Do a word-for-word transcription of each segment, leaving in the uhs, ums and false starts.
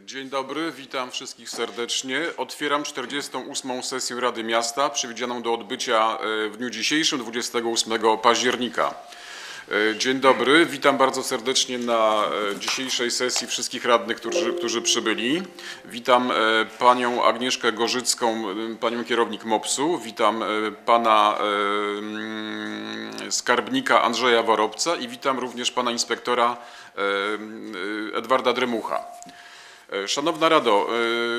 Dzień dobry, witam wszystkich serdecznie. Otwieram czterdziestą ósmą sesję Rady Miasta przewidzianą do odbycia w dniu dzisiejszym, dwudziestego ósmego października. Dzień dobry, witam bardzo serdecznie na dzisiejszej sesji wszystkich radnych, którzy, którzy przybyli. Witam panią Agnieszkę Gorzycką, panią kierownik MOPS-u, witam pana skarbnika Andrzeja Worobca i witam również pana inspektora Edwarda Dremucha. Szanowna Rado,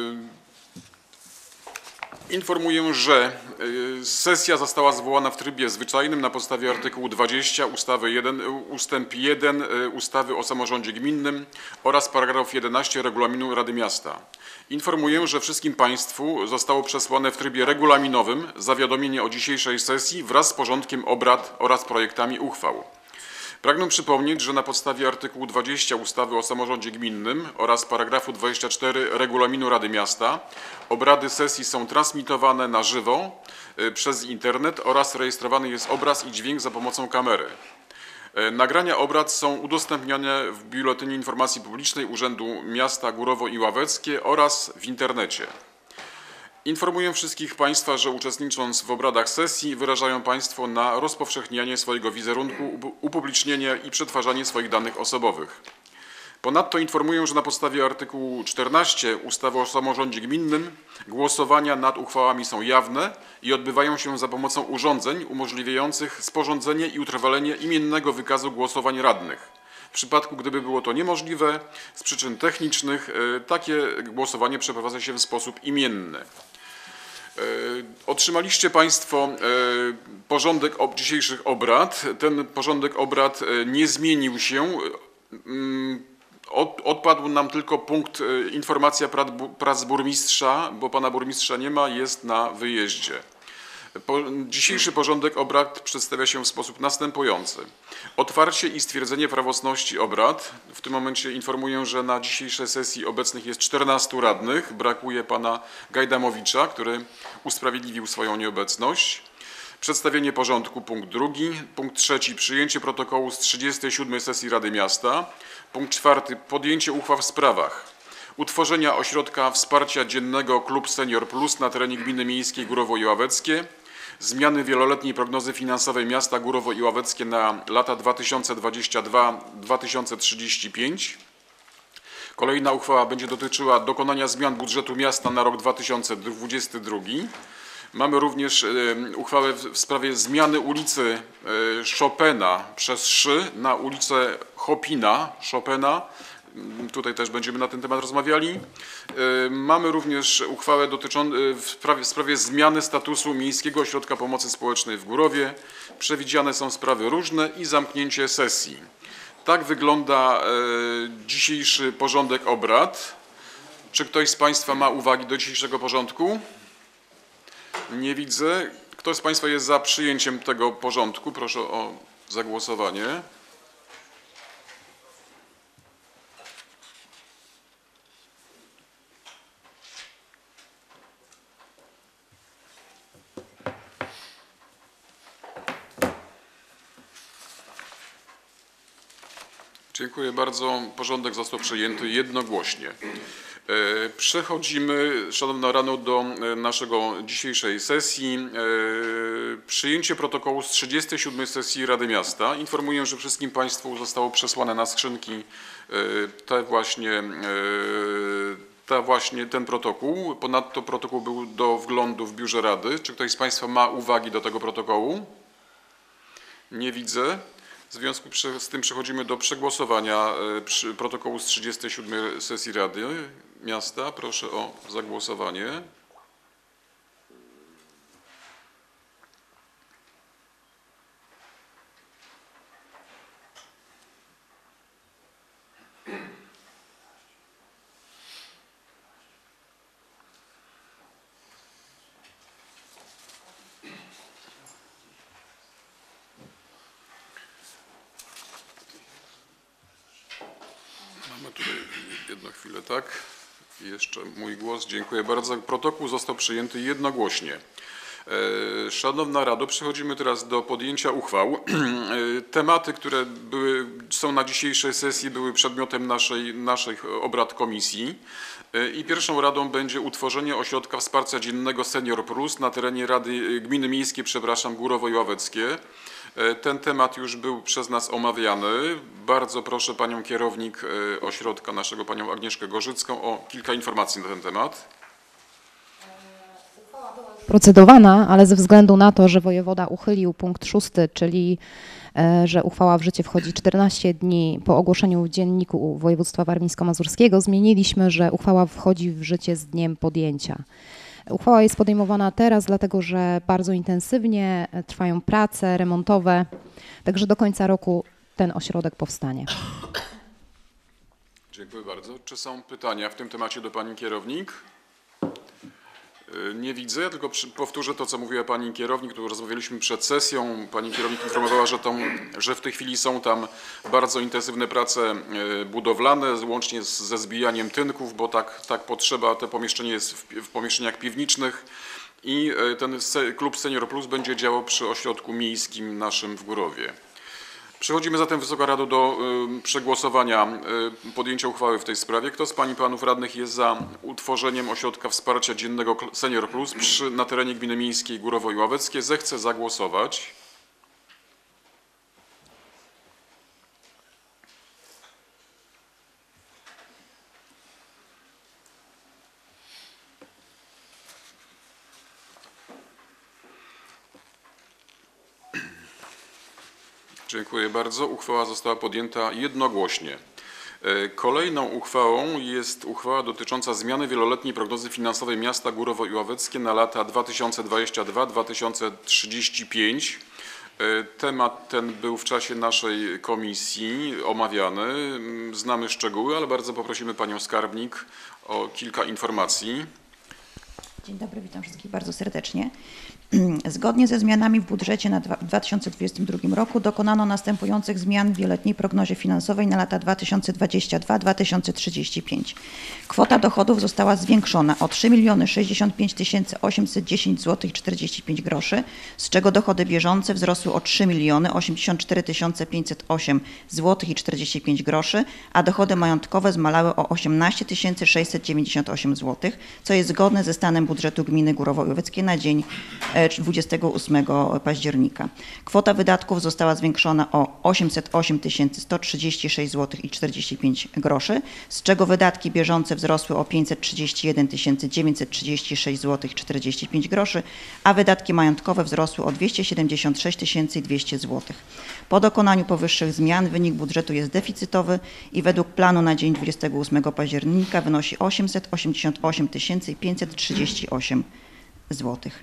informuję, że sesja została zwołana w trybie zwyczajnym na podstawie artykułu dwudziestego ustawy jeden, ustęp jeden ustawy o samorządzie gminnym oraz paragraf jedenaście regulaminu Rady Miasta. Informuję, że wszystkim Państwu zostało przesłane w trybie regulaminowym zawiadomienie o dzisiejszej sesji wraz z porządkiem obrad oraz projektami uchwał. Pragnę przypomnieć, że na podstawie artykułu dwudziestego ustawy o samorządzie gminnym oraz paragrafu dwudziestego czwartego regulaminu Rady Miasta obrady sesji są transmitowane na żywo przez internet oraz rejestrowany jest obraz i dźwięk za pomocą kamery. Nagrania obrad są udostępniane w Biuletynie Informacji Publicznej Urzędu Miasta Górowo i Ławeckie oraz w internecie. Informuję wszystkich Państwa, że uczestnicząc w obradach sesji wyrażają Państwo na rozpowszechnianie swojego wizerunku, upublicznienie i przetwarzanie swoich danych osobowych. Ponadto informuję, że na podstawie artykułu czternastego ustawy o samorządzie gminnym głosowania nad uchwałami są jawne i odbywają się za pomocą urządzeń umożliwiających sporządzenie i utrwalenie imiennego wykazu głosowań radnych. W przypadku, gdyby było to niemożliwe z przyczyn technicznych, takie głosowanie przeprowadza się w sposób imienny. Otrzymaliście Państwo porządek dzisiejszych obrad. Ten porządek obrad nie zmienił się. Odpadł nam tylko punkt informacja prac burmistrza, bo pana burmistrza nie ma, jest na wyjeździe. Dzisiejszy porządek obrad przedstawia się w sposób następujący. Otwarcie i stwierdzenie prawomocności obrad. W tym momencie informuję, że na dzisiejszej sesji obecnych jest czternastu radnych. Brakuje pana Gajdamowicza, który usprawiedliwił swoją nieobecność. Przedstawienie porządku, punkt drugi. Punkt trzeci, przyjęcie protokołu z trzydziestej siódmej sesji Rady Miasta. Punkt czwarty, podjęcie uchwał w sprawach utworzenia ośrodka wsparcia dziennego Klub Senior Plus na terenie gminy miejskiej Górowo i Ławeckie, zmiany wieloletniej prognozy finansowej miasta Górowo i Ławeckie na lata dwa tysiące dwudziesty drugi do dwa tysiące trzydziestego piątego. Kolejna uchwała będzie dotyczyła dokonania zmian budżetu miasta na rok dwa tysiące dwudziesty drugi. Mamy również uchwałę w sprawie zmiany ulicy Chopina przez Szy na ulicę Chopina, Chopina. Tutaj też będziemy na ten temat rozmawiali. Mamy również uchwałę dotyczącą w sprawie, w sprawie zmiany statusu Miejskiego Ośrodka Pomocy Społecznej w Górowie. Przewidziane są sprawy różne i zamknięcie sesji. Tak wygląda dzisiejszy porządek obrad. Czy ktoś z Państwa ma uwagi do dzisiejszego porządku? Nie widzę. Kto z Państwa jest za przyjęciem tego porządku? Proszę o zagłosowanie. Dziękuję bardzo. Porządek został przyjęty jednogłośnie. Przechodzimy, Szanowna Rado, do naszego dzisiejszej sesji. Przyjęcie protokołu z trzydziestej siódmej sesji Rady Miasta. Informuję, że wszystkim Państwu zostało przesłane na skrzynki te właśnie, te właśnie ten protokół. Ponadto protokół był do wglądu w biurze Rady. Czy ktoś z Państwa ma uwagi do tego protokołu? Nie widzę. W związku z tym przechodzimy do przegłosowania protokołu z trzydziestej siódmej sesji Rady Miasta. Proszę o zagłosowanie. Mamy tutaj jedną chwilę, tak? I jeszcze mój głos. Dziękuję bardzo. Protokół został przyjęty jednogłośnie. Szanowna Rado, przechodzimy teraz do podjęcia uchwał. Tematy, które były, są na dzisiejszej sesji, były przedmiotem naszej, naszych obrad komisji. I pierwszą radą będzie utworzenie ośrodka wsparcia dziennego Senior Plus na terenie Rady Gminy Miejskiej, przepraszam, Górowo i Ławeckie. Ten temat już był przez nas omawiany. Bardzo proszę panią kierownik ośrodka naszego, panią Agnieszkę Gorzycką, o kilka informacji na ten temat. Procedowana, ale ze względu na to, że wojewoda uchylił punkt szósty, czyli że uchwała w życie wchodzi czternaście dni po ogłoszeniu w Dzienniku Województwa Warmińsko-Mazurskiego, zmieniliśmy, że uchwała wchodzi w życie z dniem podjęcia. Uchwała jest podejmowana teraz, dlatego że bardzo intensywnie trwają prace remontowe, także do końca roku ten ośrodek powstanie. Dziękuję bardzo. Czy są pytania w tym temacie do pani kierownik? Nie widzę, ja tylko powtórzę to, co mówiła pani kierownik, tu rozmawialiśmy przed sesją. Pani kierownik informowała, że, tą, że w tej chwili są tam bardzo intensywne prace budowlane, łącznie z, ze zbijaniem tynków, bo tak, tak potrzeba, to pomieszczenie jest w, w pomieszczeniach piwniczych i ten klub Senior Plus będzie działał przy ośrodku miejskim naszym w Górowie. Przechodzimy zatem, Wysoka Rado, do y, przegłosowania y, podjęcia uchwały w tej sprawie. Kto z pań i panów radnych jest za utworzeniem ośrodka wsparcia dziennego Senior Plus przy, na terenie Gminy Miejskiej Górowo i Ławeckie, zechce zagłosować. Dziękuję bardzo. Uchwała została podjęta jednogłośnie. Kolejną uchwałą jest uchwała dotycząca zmiany wieloletniej prognozy finansowej miasta Górowo i Ławeckie na lata dwa tysiące dwudziesty drugi do dwa tysiące trzydziestego piątego. Temat ten był w czasie naszej komisji omawiany. Znamy szczegóły, ale bardzo poprosimy panią skarbnik o kilka informacji. Dzień dobry, witam wszystkich bardzo serdecznie. Zgodnie ze zmianami w budżecie na dwa tysiące dwudziestym drugim roku dokonano następujących zmian w wieloletniej prognozie finansowej na lata dwa tysiące dwudziesty drugi do dwa tysiące trzydziestego piątego. Kwota dochodów została zwiększona o trzy miliony sześćdziesiąt pięć tysięcy osiemset dziesięć złotych czterdzieści pięć groszy, z czego dochody bieżące wzrosły o trzy miliony osiemdziesiąt cztery tysiące pięćset osiem złotych czterdzieści pięć groszy, a dochody majątkowe zmalały o osiemnaście tysięcy sześćset dziewięćdziesiąt osiem złotych, co jest zgodne ze stanem budżetu gminy Górowo i Ławeckie na dzień dwudziestego ósmego października. Kwota wydatków została zwiększona o osiemset osiem tysięcy sto trzydzieści sześć złotych czterdzieści pięć groszy, z czego wydatki bieżące wzrosły o pięćset trzydzieści jeden tysięcy dziewięćset trzydzieści sześć złotych czterdzieści pięć groszy, a wydatki majątkowe wzrosły o dwieście siedemdziesiąt sześć tysięcy dwieście złotych. Po dokonaniu powyższych zmian wynik budżetu jest deficytowy i według planu na dzień dwudziestego ósmego października wynosi osiemset osiemdziesiąt osiem tysięcy pięćset trzydzieści osiem złotych.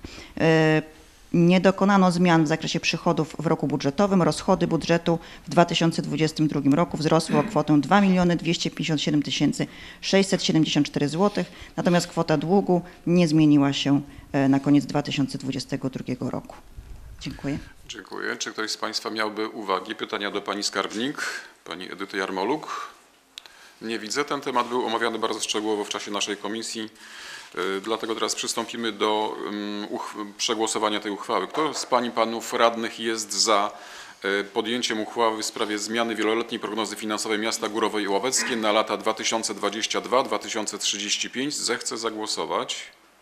Nie dokonano zmian w zakresie przychodów w roku budżetowym. Rozchody budżetu w dwa tysiące dwudziestym drugim roku wzrosły o kwotę dwa miliony dwieście pięćdziesiąt siedem tysięcy sześćset siedemdziesiąt cztery złotych, natomiast kwota długu nie zmieniła się na koniec dwa tysiące dwudziestego drugiego roku. Dziękuję. Dziękuję. Czy ktoś z państwa miałby uwagi, pytania do pani skarbnik, pani Edyty Jarmoluk? Nie widzę. Ten temat był omawiany bardzo szczegółowo w czasie naszej komisji. Dlatego teraz przystąpimy do przegłosowania tej uchwały. Kto z pań i panów radnych jest za podjęciem uchwały w sprawie zmiany wieloletniej prognozy finansowej miasta Górowo i Ławeckie na lata dwa tysiące dwudziesty drugi do dwa tysiące trzydziestego piątego? Zechce zagłosować.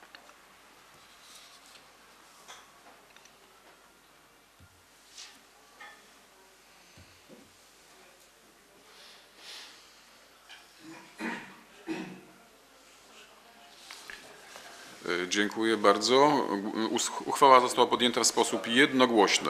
Dziękuję bardzo. Uchwała została podjęta w sposób jednogłośny.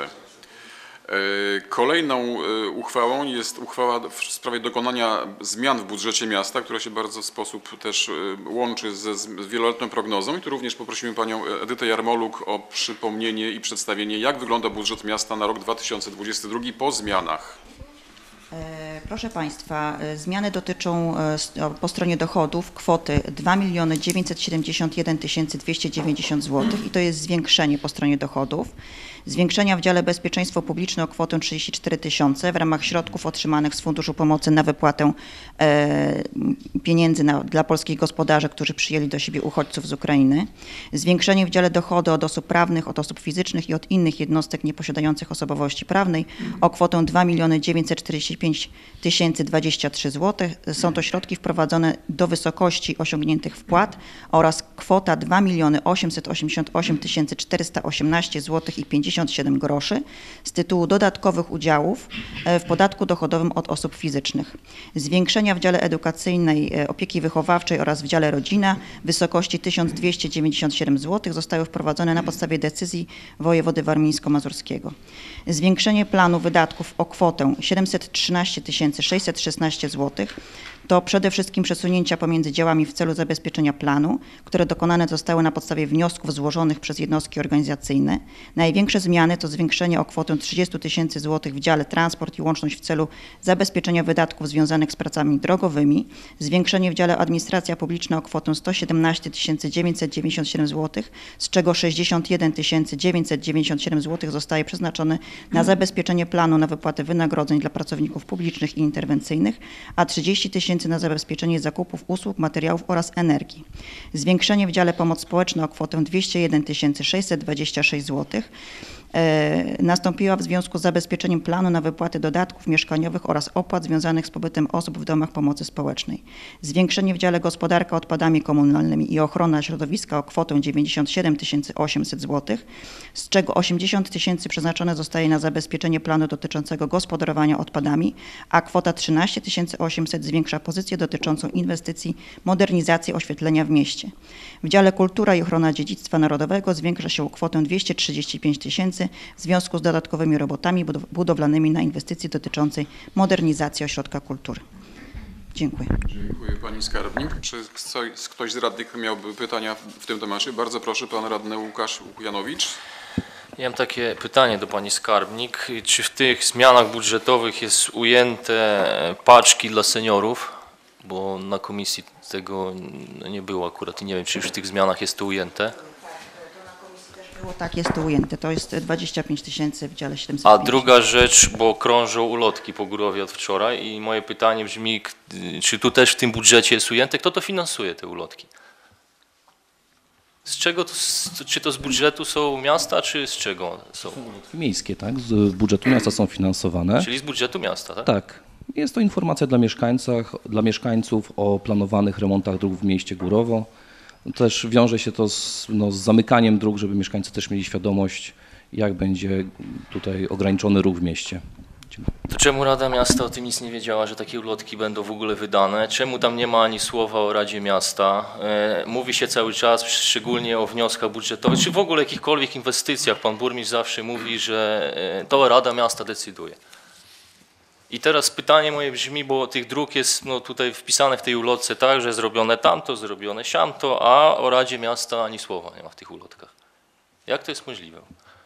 Kolejną uchwałą jest uchwała w sprawie dokonania zmian w budżecie miasta, która się bardzo w sposób też łączy ze z wieloletnią prognozą. I tu również poprosimy panią Edytę Jarmoluk o przypomnienie i przedstawienie, jak wygląda budżet miasta na rok dwa tysiące dwudziesty drugi po zmianach. Proszę Państwa, zmiany dotyczą po stronie dochodów kwoty dwa miliony dziewięćset siedemdziesiąt jeden tysięcy dwieście dziewięćdziesiąt złotych i to jest zwiększenie po stronie dochodów. Zwiększenia w dziale bezpieczeństwo publiczne o kwotę trzydzieści cztery tysiące w ramach środków otrzymanych z Funduszu Pomocy na wypłatę e, pieniędzy na, dla polskich gospodarzy, którzy przyjęli do siebie uchodźców z Ukrainy. Zwiększenie w dziale dochody od osób prawnych, od osób fizycznych i od innych jednostek nieposiadających osobowości prawnej o kwotę dwa miliony dziewięćset czterdzieści pięć tysięcy dwadzieścia trzy złotych. Są to środki wprowadzone do wysokości osiągniętych wpłat oraz kwota dwa miliony osiemset osiemdziesiąt osiem tysięcy czterysta osiemnaście złotych i pięćdziesiąt siedem groszy z tytułu dodatkowych udziałów w podatku dochodowym od osób fizycznych. Zwiększenia w dziale edukacyjnej, opieki wychowawczej oraz w dziale rodzina w wysokości tysiąc dwieście dziewięćdziesiąt siedem złotych zostały wprowadzone na podstawie decyzji wojewody warmińsko-mazurskiego. Zwiększenie planu wydatków o kwotę siedemset trzynaście tysięcy sześćset szesnaście złotych to przede wszystkim przesunięcia pomiędzy działami w celu zabezpieczenia planu, które dokonane zostały na podstawie wniosków złożonych przez jednostki organizacyjne. Największe zmiany to zwiększenie o kwotę trzydzieści tysięcy złotych w dziale transport i łączność w celu zabezpieczenia wydatków związanych z pracami drogowymi, zwiększenie w dziale administracja publiczna o kwotę sto siedemnaście tysięcy dziewięćset dziewięćdziesiąt siedem złotych, z czego sześćdziesiąt jeden tysięcy dziewięćset dziewięćdziesiąt siedem złotych zostaje przeznaczone na zabezpieczenie planu na wypłatę wynagrodzeń dla pracowników publicznych i interwencyjnych, a trzydzieści tysięcy na zabezpieczenie zakupów usług, materiałów oraz energii. Zwiększenie w dziale pomoc społeczna o kwotę dwieście jeden tysięcy sześćset dwadzieścia sześć złotych e, nastąpiła w związku z zabezpieczeniem planu na wypłaty dodatków mieszkaniowych oraz opłat związanych z pobytem osób w domach pomocy społecznej. Zwiększenie w dziale gospodarka odpadami komunalnymi i ochrona środowiska o kwotę dziewięćdziesiąt siedem tysięcy osiemset złotych, z czego osiemdziesiąt tysięcy przeznaczone zostaje na zabezpieczenie planu dotyczącego gospodarowania odpadami, a kwota trzynaście tysięcy osiemset zwiększa pozycję dotyczącą inwestycji modernizacji oświetlenia w mieście. W dziale kultura i ochrona dziedzictwa narodowego zwiększa się o kwotę dwieście trzydzieści pięć tysięcy w związku z dodatkowymi robotami budowlanymi na inwestycji dotyczącej modernizacji ośrodka kultury. Dziękuję. Dziękuję pani skarbnik. Czy ktoś z radnych miałby pytania w tym temacie? Bardzo proszę, pan radny Łukasz Łukianowicz. Ja mam takie pytanie do pani skarbnik. Czy w tych zmianach budżetowych jest ujęte paczki dla seniorów? Bo na komisji tego nie było akurat i nie wiem, czy już w tych zmianach jest to ujęte. Było, tak, jest to ujęte. To jest dwadzieścia pięć tysięcy w dziale siedemset A pięćdziesiąt. druga rzecz, bo krążą ulotki po Górowie od wczoraj i moje pytanie brzmi, czy tu też w tym budżecie jest ujęte? Kto to finansuje, te ulotki? Z czego to, czy to z budżetu są miasta, czy z czego są? Miejskie, tak? Z budżetu miasta są finansowane. Czyli z budżetu miasta, tak? Tak. Jest to informacja dla mieszkańców, dla mieszkańców o planowanych remontach dróg w mieście Górowo. Też wiąże się to z, no, z zamykaniem dróg, żeby mieszkańcy też mieli świadomość, jak będzie tutaj ograniczony ruch w mieście. Dziękuję. To czemu Rada Miasta o tym nic nie wiedziała, że takie ulotki będą w ogóle wydane? Czemu tam nie ma ani słowa o Radzie Miasta? E, mówi się cały czas, szczególnie o wnioskach budżetowych, czy w ogóle jakichkolwiek inwestycjach. Pan burmistrz zawsze mówi, że e, to Rada Miasta decyduje. I teraz pytanie moje brzmi, bo tych dróg jest no, tutaj wpisane w tej ulotce tak, że zrobione tamto, zrobione siamto, a o Radzie Miasta ani słowa nie ma w tych ulotkach. Jak to jest możliwe?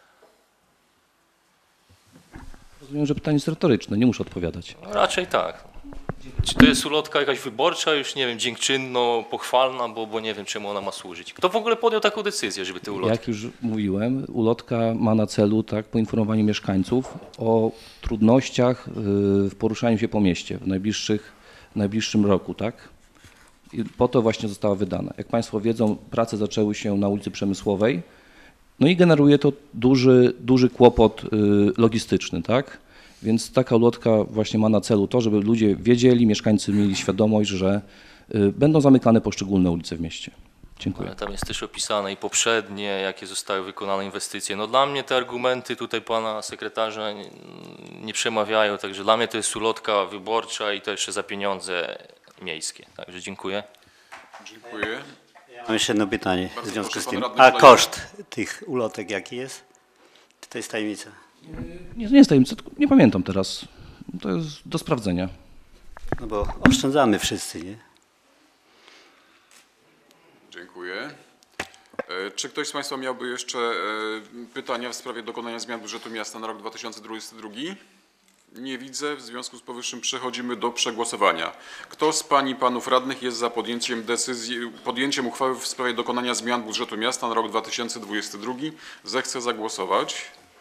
Rozumiem, że pytanie jest retoryczne, nie muszę odpowiadać. No, raczej tak. Czy to jest ulotka jakaś wyborcza, już nie wiem, dziękczynno, pochwalna, bo, bo nie wiem, czemu ona ma służyć. Kto w ogóle podjął taką decyzję, żeby te ulotki? Jak już mówiłem, ulotka ma na celu tak, poinformowanie mieszkańców o trudnościach w poruszaniu się po mieście w, najbliższych, w najbliższym roku. Tak? I po to właśnie została wydana. Jak Państwo wiedzą, prace zaczęły się na ulicy Przemysłowej, no i generuje to duży, duży kłopot logistyczny. Tak? Więc taka ulotka właśnie ma na celu to, żeby ludzie wiedzieli, mieszkańcy mieli świadomość, że będą zamykane poszczególne ulice w mieście. Dziękuję. Ale tam jest też opisane i poprzednie, jakie zostały wykonane inwestycje. No dla mnie te argumenty tutaj pana sekretarza nie, nie przemawiają, także dla mnie to jest ulotka wyborcza i to jeszcze za pieniądze miejskie. Także dziękuję. Dziękuję. Mam jeszcze jedno pytanie Bardzo w związku proszę, z pan tym. radny A Szlajek. koszt tych ulotek jaki jest? Czy to jest tajemnica? Nie, nie jest tajemnica, nie pamiętam teraz. To jest do sprawdzenia. No bo oszczędzamy wszyscy, nie? Dziękuję. E, Czy ktoś z Państwa miałby jeszcze e, pytania w sprawie dokonania zmian budżetu miasta na rok dwa tysiące dwudziesty drugi? Nie widzę. W związku z powyższym przechodzimy do przegłosowania. Kto z pań i panów radnych jest za podjęciem decyzji, podjęciem uchwały w sprawie dokonania zmian budżetu miasta na rok dwa tysiące dwudziesty drugi? Zechce zagłosować.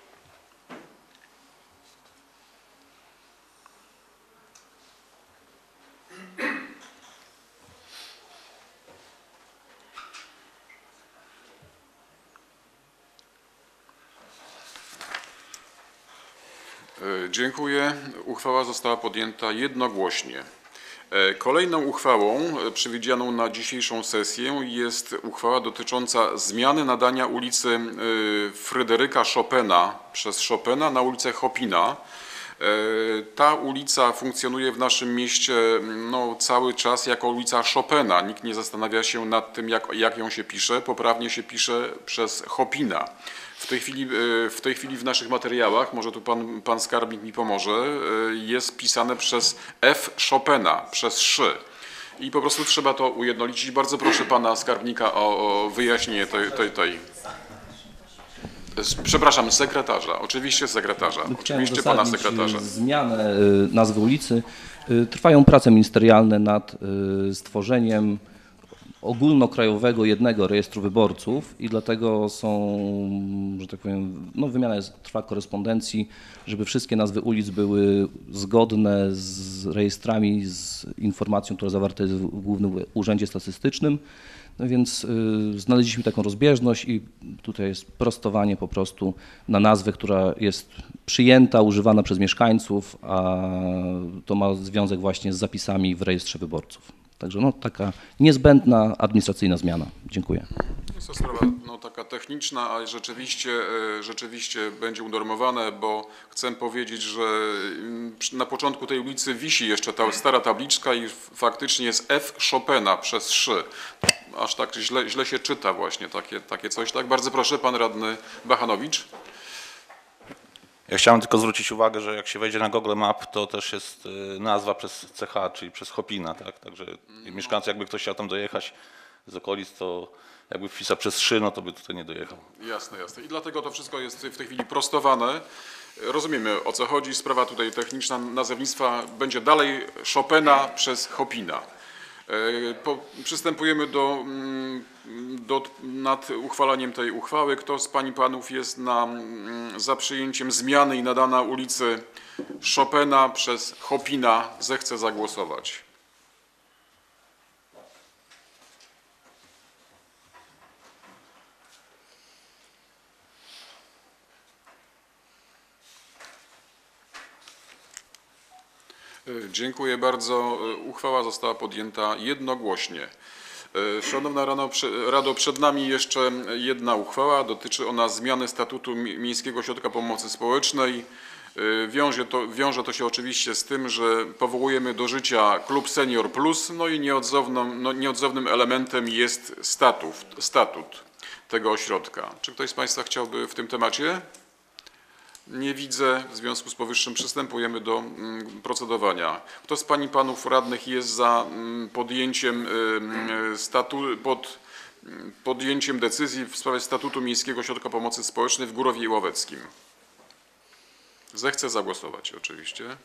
Dziękuję. Uchwała została podjęta jednogłośnie. Kolejną uchwałą przewidzianą na dzisiejszą sesję jest uchwała dotycząca zmiany nadania ulicy Fryderyka Chopina przez Chopina na ulicę Chopina. Ta ulica funkcjonuje w naszym mieście no, cały czas jako ulica Chopina. Nikt nie zastanawia się nad tym, jak, jak ją się pisze. Poprawnie się pisze przez Chopina. W tej chwili, w tej chwili w naszych materiałach, może tu pan, pan skarbnik mi pomoże, jest pisane przez F. Chopina, przez szy. I po prostu trzeba to ujednolicić. Bardzo proszę pana skarbnika o, o wyjaśnienie tej, tej, tej. Przepraszam, sekretarza. Oczywiście sekretarza. Oczywiście pana sekretarza. Zmianę nazwy ulicy. Trwają prace ministerialne nad stworzeniem ogólnokrajowego jednego rejestru wyborców i dlatego są, że tak powiem, no wymiana jest, trwa korespondencji, żeby wszystkie nazwy ulic były zgodne z rejestrami, z informacją, która zawarta jest w Głównym Urzędzie Statystycznym. No więc y, znaleźliśmy taką rozbieżność i tutaj jest prostowanie po prostu na nazwę, która jest przyjęta, używana przez mieszkańców, a to ma związek właśnie z zapisami w rejestrze wyborców. Także no, taka niezbędna administracyjna zmiana. Dziękuję. Jest to sprawa no, taka techniczna, ale rzeczywiście, rzeczywiście będzie unormowane, bo chcę powiedzieć, że na początku tej ulicy wisi jeszcze ta stara tabliczka i faktycznie jest F. Chopina przez szy. Aż tak źle, źle się czyta właśnie takie, takie coś. Tak, bardzo proszę, pan radny Bachanowicz. Ja chciałem tylko zwrócić uwagę, że jak się wejdzie na Google Map, to też jest nazwa przez C H, czyli przez Chopina, tak? Także mieszkańcy, jakby ktoś chciał tam dojechać z okolic, to jakby wpisał przez szy, no to by tutaj nie dojechał. Jasne, jasne. I dlatego to wszystko jest w tej chwili prostowane. Rozumiemy, o co chodzi. Sprawa tutaj techniczna nazewnictwa będzie dalej Chopina przez Chopina. Po, przystępujemy do, do, nad uchwalaniem tej uchwały. Kto z pań i panów jest na, za przyjęciem zmiany i nadania ulicy Chopina przez Chopina, zechce zagłosować. Dziękuję bardzo. Uchwała została podjęta jednogłośnie. Szanowna Rado, przed nami jeszcze jedna uchwała. Dotyczy ona zmiany statutu Miejskiego Ośrodka Pomocy Społecznej. Wiąże to, wiąże to się oczywiście z tym, że powołujemy do życia Klub Senior Plus, no i nieodzowną, no nieodzownym elementem jest statut, statut tego ośrodka. Czy ktoś z państwa chciałby w tym temacie? Nie widzę. W związku z powyższym przystępujemy do procedowania. Kto z pań i panów radnych jest za podjęciem, statu, pod, podjęciem decyzji w sprawie statutu Miejskiego Ośrodka Pomocy Społecznej w Górowie Łoweckim? Zechce zagłosować oczywiście.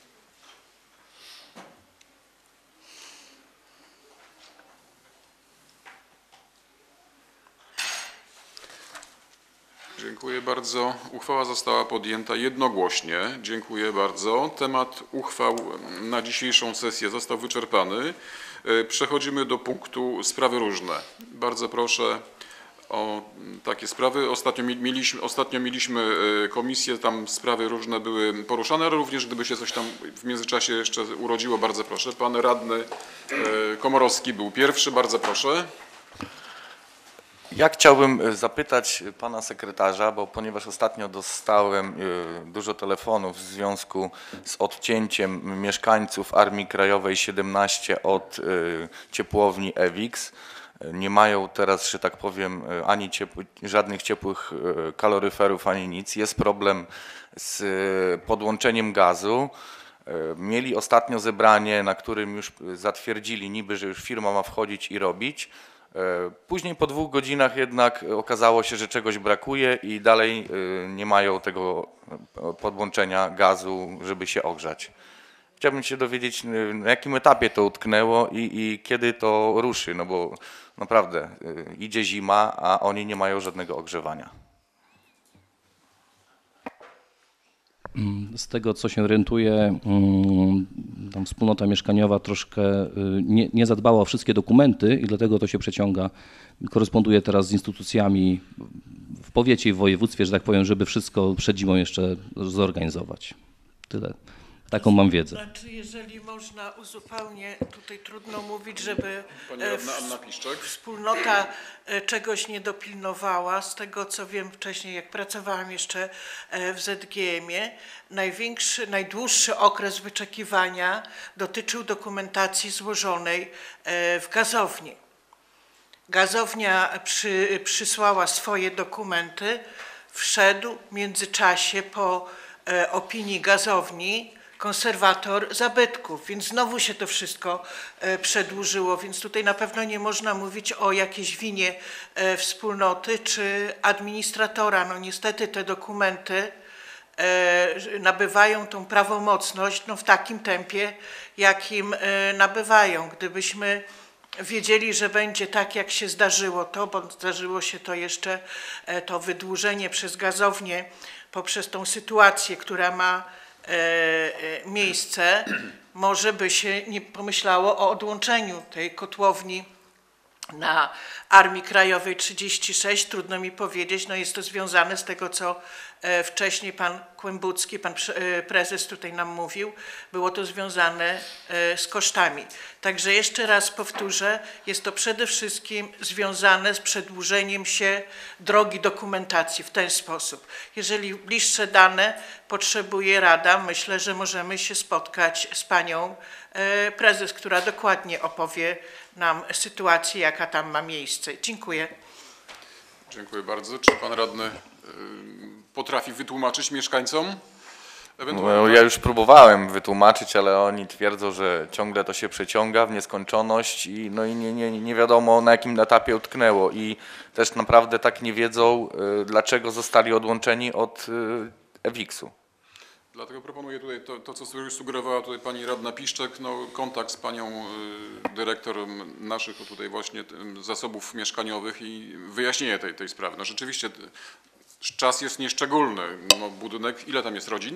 Dziękuję bardzo. Uchwała została podjęta jednogłośnie. Dziękuję bardzo. Temat uchwał na dzisiejszą sesję został wyczerpany. Przechodzimy do punktu sprawy różne. Bardzo proszę o takie sprawy. Ostatnio mieliśmy, ostatnio mieliśmy komisję, tam sprawy różne były poruszane, ale również gdyby się coś tam w międzyczasie jeszcze urodziło, bardzo proszę. Pan radny Komorowski był pierwszy, bardzo proszę. Ja chciałbym zapytać pana sekretarza, bo ponieważ ostatnio dostałem dużo telefonów w związku z odcięciem mieszkańców Armii Krajowej siedemnaście od ciepłowni Ewix. Nie mają teraz, że tak powiem, ani ciepły, żadnych ciepłych kaloryferów, ani nic. Jest problem z podłączeniem gazu. Mieli ostatnio zebranie, na którym już zatwierdzili niby, że już firma ma wchodzić i robić. Później po dwóch godzinach jednak okazało się, że czegoś brakuje i dalej nie mają tego podłączenia gazu, żeby się ogrzać. Chciałbym się dowiedzieć, na jakim etapie to utknęło i, i kiedy to ruszy, no bo naprawdę idzie zima, a oni nie mają żadnego ogrzewania. Z tego, co się orientuje, tam wspólnota mieszkaniowa troszkę nie, nie zadbała o wszystkie dokumenty i dlatego to się przeciąga. Koresponduje teraz z instytucjami w powiecie i w województwie, że tak powiem, żeby wszystko przed zimą jeszcze zorganizować. Tyle. Taką mam wiedzę. Znaczy, jeżeli można uzupełnię, tutaj trudno mówić, żeby Pani e, radna Anna Piszczek. wspólnota e, czegoś nie dopilnowała. Z tego, co wiem wcześniej, jak pracowałam jeszcze e, w Z G M-ie, największy, najdłuższy okres wyczekiwania dotyczył dokumentacji złożonej e, w gazowni. Gazownia przy, przysłała swoje dokumenty, wszedł w międzyczasie po e, opinii gazowni konserwator zabytków, więc znowu się to wszystko e, przedłużyło, więc tutaj na pewno nie można mówić o jakiejś winie e, wspólnoty czy administratora. No niestety te dokumenty e, nabywają tą prawomocność no, w takim tempie, jakim e, nabywają. Gdybyśmy wiedzieli, że będzie tak, jak się zdarzyło to, bo zdarzyło się to jeszcze, e, to wydłużenie przez gazownię poprzez tą sytuację, która ma miejsce, może by się nie pomyślało o odłączeniu tej kotłowni na Armii Krajowej trzydzieści sześć. Trudno mi powiedzieć, no jest to związane z tego, co wcześniej pan Kłębucki, pan prezes tutaj nam mówił, było to związane z kosztami. Także jeszcze raz powtórzę, jest to przede wszystkim związane z przedłużeniem się drogi dokumentacji w ten sposób. Jeżeli bliższe dane potrzebuje Rada, myślę, że możemy się spotkać z panią prezes, która dokładnie opowie nam sytuację, jaka tam ma miejsce. Dziękuję. Dziękuję bardzo. Czy pan radny y, potrafi wytłumaczyć mieszkańcom? No, ja już próbowałem wytłumaczyć, ale oni twierdzą, że ciągle to się przeciąga w nieskończoność i, no i nie, nie, nie wiadomo, na jakim etapie utknęło i też naprawdę tak nie wiedzą, y, dlaczego zostali odłączeni od y, Ewiksu. Dlatego proponuję tutaj to, to, co sugerowała tutaj pani radna Piszczek, no, kontakt z panią y, dyrektor naszych tutaj właśnie y, zasobów mieszkaniowych i wyjaśnienie tej, tej sprawy. No rzeczywiście y, czas jest nieszczególny. No, budynek, ile tam jest rodzin?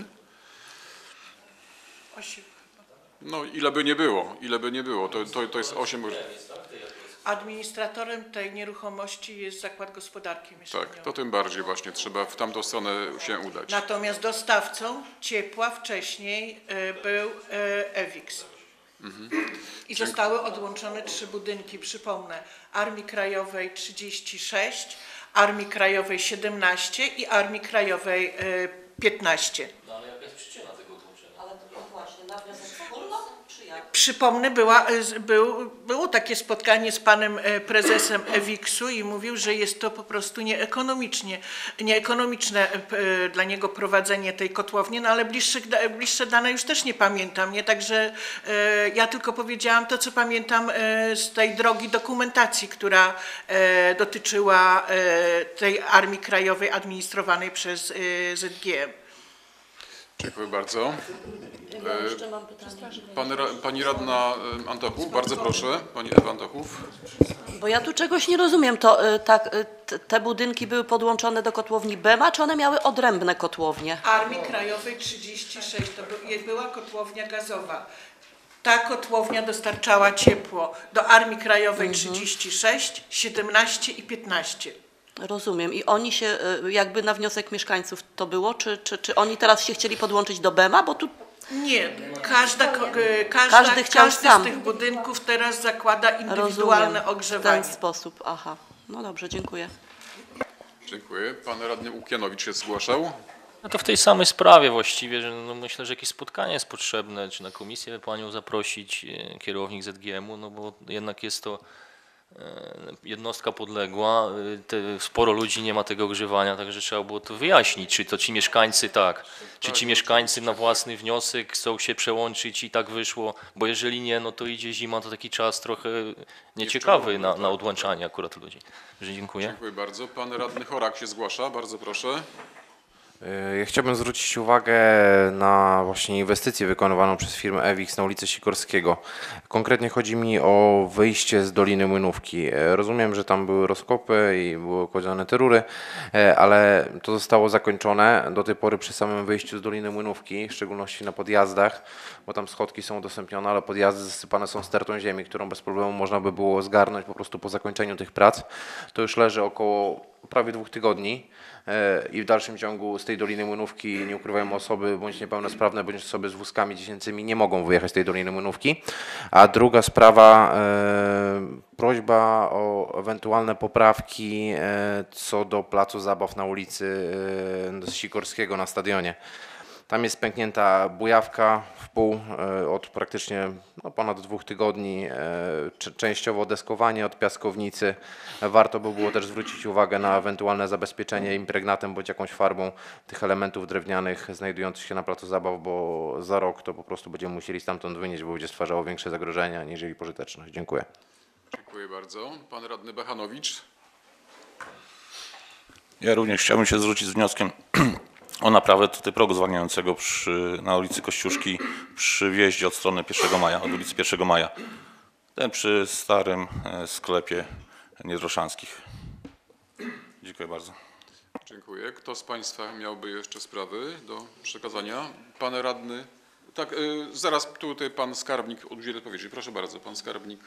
Osiem. No ile by nie było, ile by nie było, to, to, to jest osiem. Administratorem tej nieruchomości jest Zakład Gospodarki Mieszkaniowej. Tak, to tym bardziej właśnie trzeba w tamtą stronę się udać. Natomiast dostawcą ciepła wcześniej y, był y, Ewix. Mhm. I zostały odłączone trzy budynki, przypomnę, Armii Krajowej trzydzieści sześć, Armii Krajowej siedemnaście i Armii Krajowej y, piętnaście. No ale jaka jest przyczyna tego odłączenia? Ale to właśnie na wniosek wspólnot, czy jak? Przypomnę, była, był, było takie spotkanie z panem prezesem Ewiksu i mówił, że jest to po prostu nieekonomicznie, nieekonomiczne dla niego prowadzenie tej kotłowni, no ale bliższe, bliższe dane już też nie pamiętam, nie? Także ja tylko powiedziałam to, co pamiętam z tej drogi dokumentacji, która dotyczyła tej Armii Krajowej administrowanej przez Z G M. Dziękuję bardzo. Ja jeszcze mam pytanie. Pan, pani radna Antochów, bardzo proszę, pani Ewa Antochów. Bo ja tu czegoś nie rozumiem. To y, tak, y, t- te budynki były podłączone do kotłowni Bema, czy one miały odrębne kotłownie? Armii Krajowej trzydzieści sześć to by- była kotłownia gazowa. Ta kotłownia dostarczała ciepło do Armii Krajowej trzydzieści sześć, siedemnaście i piętnaście. Rozumiem. I oni się y, jakby na wniosek mieszkańców to było, czy, czy, czy oni teraz się chcieli podłączyć do Bema? Bo tu Nie, każda, ko- e, każda, Każdy chciał każdy sam. z tych budynków teraz zakłada rozumiem indywidualne w ogrzewanie. ten sposób. Aha. No dobrze, dziękuję. Dziękuję. Pan radny Łukianowicz się zgłaszał. No to w tej samej sprawie właściwie, że no myślę, że jakieś spotkanie jest potrzebne, czy na komisję panią zaprosić, e, kierownik Z G M-u, no bo jednak jest to jednostka podległa, te, sporo ludzi nie ma tego ogrzewania, także trzeba było to wyjaśnić, czy to ci mieszkańcy tak, czy ci mieszkańcy na własny wniosek chcą się przełączyć i tak wyszło, bo jeżeli nie, no to idzie zima, to taki czas trochę nieciekawy na, na odłączanie akurat ludzi. Także dziękuję. Dziękuję bardzo. Pan radny Chorak się zgłasza, bardzo proszę. Ja chciałbym zwrócić uwagę na właśnie inwestycję wykonywaną przez firmę Ewix na ulicy Sikorskiego. Konkretnie chodzi mi o wyjście z Doliny Młynówki. Rozumiem, że tam były rozkopy i były kładzione te rury, ale to zostało zakończone do tej pory przy samym wyjściu z Doliny Młynówki, w szczególności na podjazdach, bo tam schodki są udostępnione, ale podjazdy zasypane są stertą ziemi, którą bez problemu można by było zgarnąć po prostu po zakończeniu tych prac. To już leży około prawie dwóch tygodni i w dalszym ciągu z tej Doliny Młynówki, nie ukrywajmy, osoby bądź niepełnosprawne, bądź osoby z wózkami dziecięcymi nie mogą wyjechać z tej Doliny Młynówki. A druga sprawa, e, prośba o ewentualne poprawki e, co do placu zabaw na ulicy e, Sikorskiego na stadionie. Tam jest pęknięta bujawka w pół e, od praktycznie no, ponad dwóch tygodni, e, częściowo deskowanie od piaskownicy. Warto by było też zwrócić uwagę na ewentualne zabezpieczenie impregnatem bądź jakąś farbą tych elementów drewnianych znajdujących się na placu zabaw, bo za rok to po prostu będziemy musieli stamtąd wynieść, bo będzie stwarzało większe zagrożenia aniżeli pożyteczność. Dziękuję. Dziękuję bardzo. Pan radny Bachanowicz. Ja również chciałbym się zwrócić z wnioskiem o naprawę tutaj progu zwalniającego przy, na ulicy Kościuszki przy wjeździe od strony pierwszego maja, od ulicy pierwszego maja. Ten przy starym sklepie Niedroszanskich. Dziękuję bardzo. Dziękuję. Kto z Państwa miałby jeszcze sprawy do przekazania? Pan radny. Tak, y, zaraz tutaj pan skarbnik udzieli odpowiedzi. Proszę bardzo, pan skarbnik.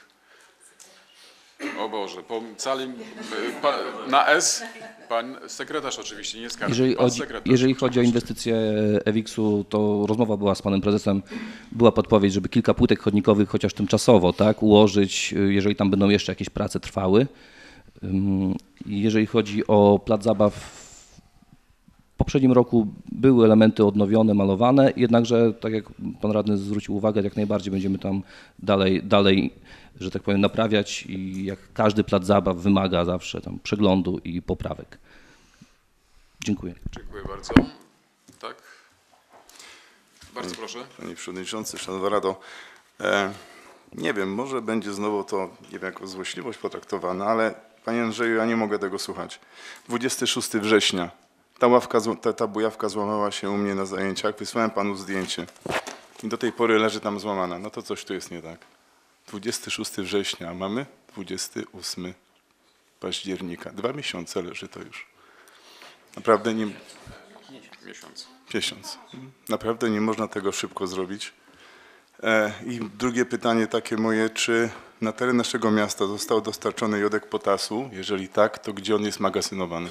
O Boże, po całym, pa, na S, pan sekretarz oczywiście, nie skarbnik, Jeżeli pan chodzi, sekretarz. jeżeli chodzi o inwestycje Ewiksu, to rozmowa była z panem prezesem, była podpowiedź, żeby kilka płytek chodnikowych chociaż tymczasowo tak, ułożyć, jeżeli tam będą jeszcze jakieś prace trwały. Jeżeli chodzi o plac zabaw, w poprzednim roku były elementy odnowione, malowane, jednakże tak jak pan radny zwrócił uwagę, jak najbardziej będziemy tam dalej, dalej że tak powiem, naprawiać i jak każdy plac zabaw wymaga zawsze tam przeglądu i poprawek. Dziękuję. Dziękuję bardzo. Tak. Bardzo proszę. Panie Przewodniczący, Szanowna Rado, e, nie wiem, może będzie znowu to nie wiem, jako złośliwość potraktowane, ale Panie Andrzeju, ja nie mogę tego słuchać. dwudziestego szóstego września ta, ławka, ta, ta bujawka złamała się u mnie na zajęciach, wysłałem Panu zdjęcie i do tej pory leży tam złamana. No to coś tu jest nie tak. dwudziestego szóstego września, a mamy dwudziestego ósmego października. Dwa miesiące leży to już. Naprawdę nie... Miesiąc. Miesiąc. Naprawdę nie można tego szybko zrobić. E, I drugie pytanie takie moje, czy na teren naszego miasta został dostarczony jodek potasu? Jeżeli tak, to gdzie on jest magazynowany?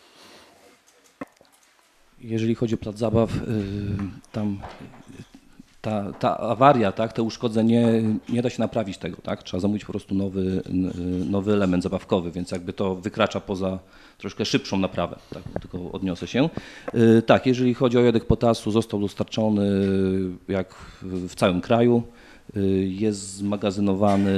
Jeżeli chodzi o plac zabaw, tam ta, ta awaria, tak, to uszkodzenie, nie da się naprawić tego, tak? Trzeba zamówić po prostu nowy, nowy element zabawkowy, więc jakby to wykracza poza troszkę szybszą naprawę, tak, tylko odniosę się. Tak, jeżeli chodzi o jodek potasu, został dostarczony jak w całym kraju, jest zmagazynowany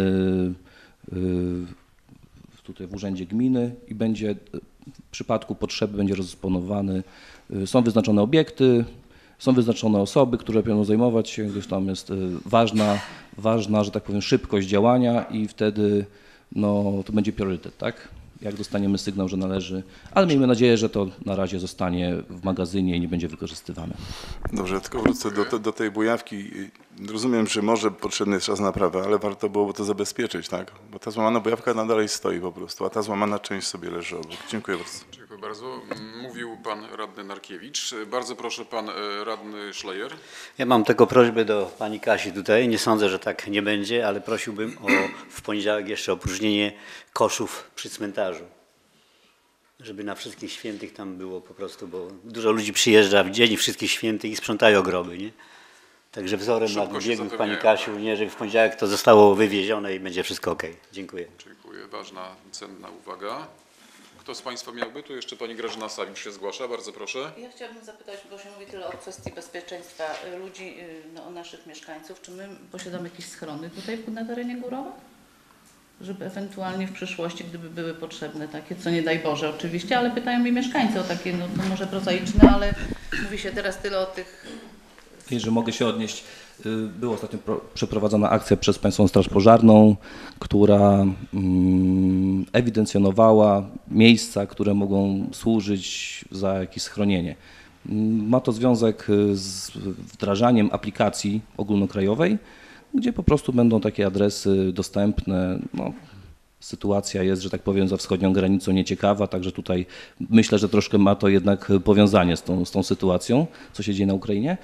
tutaj w urzędzie gminy i będzie w przypadku potrzeby będzie rozdysponowany. Są wyznaczone obiekty, są wyznaczone osoby, które będą zajmować się, gdyż tam jest ważna, ważna, że tak powiem, szybkość działania i wtedy no, to będzie priorytet, tak? Jak dostaniemy sygnał, że należy, ale miejmy nadzieję, że to na razie zostanie w magazynie i nie będzie wykorzystywane. Dobrze, tylko wrócę do, do tej bujawki. Rozumiem, że może potrzebny jest czas naprawy, ale warto byłoby to zabezpieczyć, tak? Bo ta złamana bujawka nadal stoi po prostu, a ta złamana część sobie leży obok. Dziękuję bardzo. Dziękuję bardzo. Mówił pan radny Narkiewicz. Bardzo proszę pan radny Szlejer. Ja mam tylko prośbę do pani Kasi tutaj. Nie sądzę, że tak nie będzie, ale prosiłbym o w poniedziałek jeszcze opróżnienie koszów przy cmentarzu. Żeby na Wszystkich Świętych tam było po prostu, bo dużo ludzi przyjeżdża w dzień Wszystkich Świętych i sprzątają groby, nie? Także wzorem na biegów pani Kasiu, nie, żeby w poniedziałek to zostało wywiezione i będzie wszystko ok. Dziękuję. Dziękuję. Ważna, cenna uwaga. Kto z Państwa miałby? Tu jeszcze pani Grażyna Sawicz się zgłasza. Bardzo proszę. Ja chciałabym zapytać, bo się mówi tyle o kwestii bezpieczeństwa ludzi, no, naszych mieszkańców. Czy my posiadamy jakieś schrony tutaj na terenie Górowa? żeby ewentualnie w przyszłości, gdyby były potrzebne takie, co nie daj Boże oczywiście, ale pytają mnie mieszkańcy o takie, no to może prozaiczne, ale mówi się teraz tyle o tych... Jeżeli mogę się odnieść, była ostatnio pro, przeprowadzona akcja przez Państwową Straż Pożarną, która mm, ewidencjonowała miejsca, które mogą służyć za jakieś schronienie. Ma to związek z wdrażaniem aplikacji ogólnokrajowej, gdzie po prostu będą takie adresy dostępne. No, sytuacja jest, że tak powiem, za wschodnią granicą nieciekawa, także tutaj myślę, że troszkę ma to jednak powiązanie z tą, z tą sytuacją, co się dzieje na Ukrainie.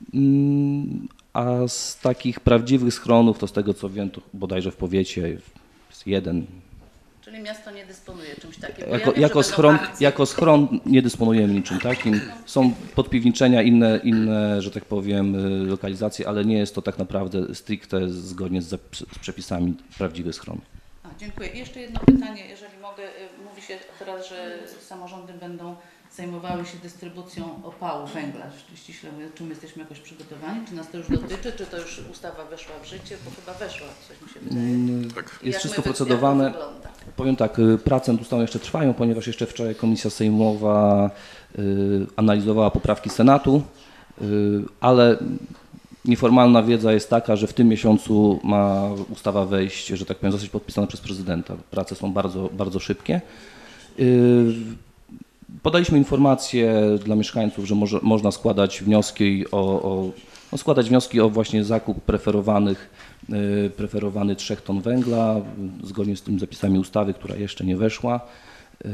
A z takich prawdziwych schronów, to z tego co wiem, to bodajże w powiecie jest jeden. Czyli miasto nie dysponuje czymś takim. Jako, ja wiem, jako, schron, akcje. jako schron nie dysponujemy niczym takim. Są podpiwniczenia, inne, inne, że tak powiem, lokalizacje, ale nie jest to tak naprawdę stricte zgodnie z, z przepisami prawdziwy schron. A, dziękuję. I jeszcze jedno pytanie, jeżeli mogę. Mówi się teraz, że samorządy będą zajmowały się dystrybucją opału, węgla. Ściśle mówiąc, czy my jesteśmy jakoś przygotowani? Czy nas to już dotyczy? Czy to już ustawa weszła w życie? Bo chyba weszła, coś mi się wydaje. Tak. I Jest jak wszystko my- jak to procedowane. wygląda? Powiem tak, prace nad ustawą jeszcze trwają, ponieważ jeszcze wczoraj Komisja Sejmowa y, analizowała poprawki Senatu, y, ale nieformalna wiedza jest taka, że w tym miesiącu ma ustawa wejść, że tak powiem, zostać podpisana przez prezydenta. Prace są bardzo, bardzo szybkie. Y, Podaliśmy informację dla mieszkańców, że może, można składać wnioski o, o no składać wnioski o właśnie zakup preferowanych, y, preferowany trzech ton węgla, y, zgodnie z tymi zapisami ustawy, która jeszcze nie weszła. Y,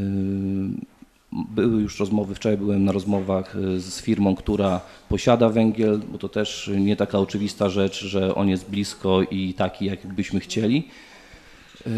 były już rozmowy, wczoraj byłem na rozmowach y, z firmą, która posiada węgiel, bo to też nie taka oczywista rzecz, że on jest blisko i taki, jak byśmy chcieli. Y,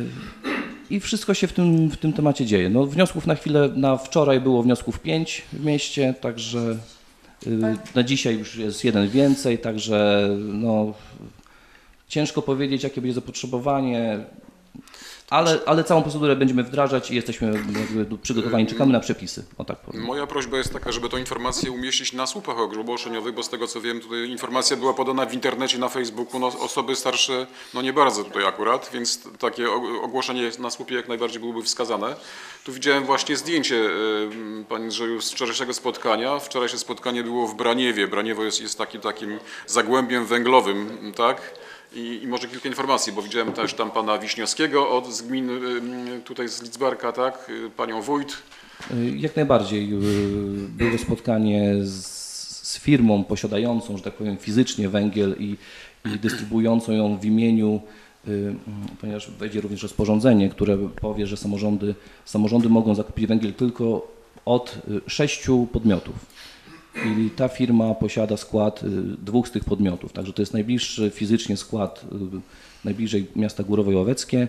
I wszystko się w tym, w tym temacie dzieje. No, wniosków na chwilę, na wczoraj było wniosków pięć w mieście, także y, na dzisiaj już jest jeden więcej, także no, ciężko powiedzieć, jakie będzie zapotrzebowanie, ale, ale całą procedurę będziemy wdrażać i jesteśmy jakby przygotowani, czekamy na przepisy. O tak powiem. Moja prośba jest taka, żeby tę informację umieścić na słupach ogłoszeniowych, bo z tego co wiem, tutaj informacja była podana w internecie, na Facebooku, no, osoby starsze no nie bardzo tutaj akurat, więc takie ogłoszenie na słupie jak najbardziej byłoby wskazane. Tu widziałem właśnie zdjęcie, y, Panie Andrzeju, z wczorajszego spotkania. Wczorajsze spotkanie było w Braniewie. Braniewo jest, jest taki, takim zagłębiem węglowym, tak? I, I może kilka informacji, bo widziałem też tam pana Wiśniowskiego od, z gmin y, tutaj z Lidzbarka, tak? Y, panią wójt. Jak najbardziej. Było spotkanie z, z firmą posiadającą, że tak powiem, fizycznie węgiel i, i dystrybuującą ją w imieniu, ponieważ wejdzie również rozporządzenie, które powie, że samorządy, samorządy mogą zakupić węgiel tylko od sześciu podmiotów. I ta firma posiada skład dwóch z tych podmiotów, także to jest najbliższy fizycznie skład, najbliżej miasta Górowo-Łoweckie.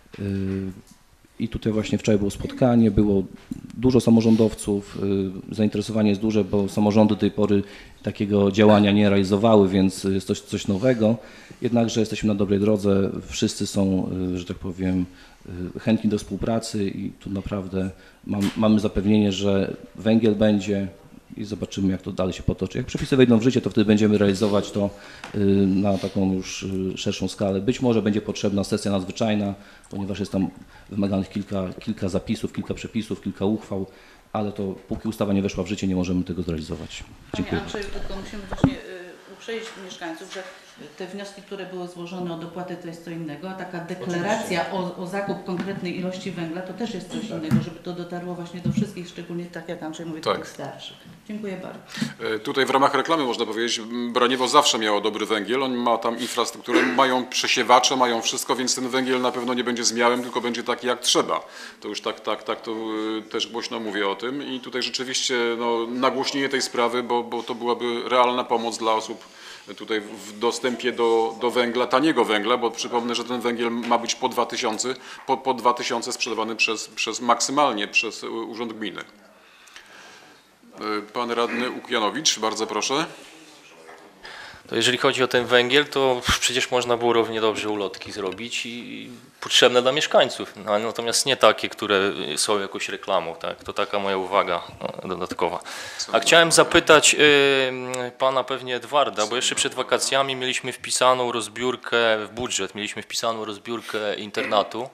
I tutaj właśnie wczoraj było spotkanie, było dużo samorządowców, zainteresowanie jest duże, bo samorządy do tej pory takiego działania nie realizowały, więc jest to coś nowego. Jednakże jesteśmy na dobrej drodze, wszyscy są, że tak powiem, chętni do współpracy i tu naprawdę mam, mamy zapewnienie, że węgiel będzie i zobaczymy, jak to dalej się potoczy. Jak przepisy wejdą w życie, to wtedy będziemy realizować to na taką już szerszą skalę. Być może będzie potrzebna sesja nadzwyczajna, ponieważ jest tam wymaganych kilka, kilka zapisów, kilka przepisów, kilka uchwał, ale to póki ustawa nie weszła w życie, nie możemy tego zrealizować. Dziękuję. Panie Andrzeju, tylko musimy właśnie y, uprzedzić mieszkańców, że te wnioski, które były złożone o dopłaty, to jest co innego, a taka deklaracja o, o zakup konkretnej ilości węgla to też jest coś innego, żeby to dotarło właśnie do wszystkich, szczególnie tak jak Andrzej mówi, do Tak. tych starszych. Dziękuję bardzo. E, Tutaj w ramach reklamy można powiedzieć, Braniewo zawsze miało dobry węgiel, on ma tam infrastrukturę, mają przesiewacze, mają wszystko, więc ten węgiel na pewno nie będzie zmiałem, tylko będzie taki jak trzeba. To już tak, tak, tak, to y, też głośno mówię o tym i tutaj rzeczywiście no, nagłośnienie tej sprawy, bo, bo to byłaby realna pomoc dla osób tutaj w dostępie do, do węgla, taniego węgla, bo przypomnę, że ten węgiel ma być po dwa tysiące, po, po dwa tysiące sprzedawany przez, przez maksymalnie przez Urząd Gminy. Pan radny Łukianowicz, bardzo proszę. To jeżeli chodzi o ten węgiel, to przecież można było równie dobrze ulotki zrobić i potrzebne dla mieszkańców, no, natomiast nie takie, które są jakąś reklamą, tak? To taka moja uwaga no, dodatkowa. A chciałem zapytać y, pana pewnie Edwarda, bo jeszcze przed wakacjami mieliśmy wpisaną rozbiórkę w budżet, mieliśmy wpisaną rozbiórkę internatu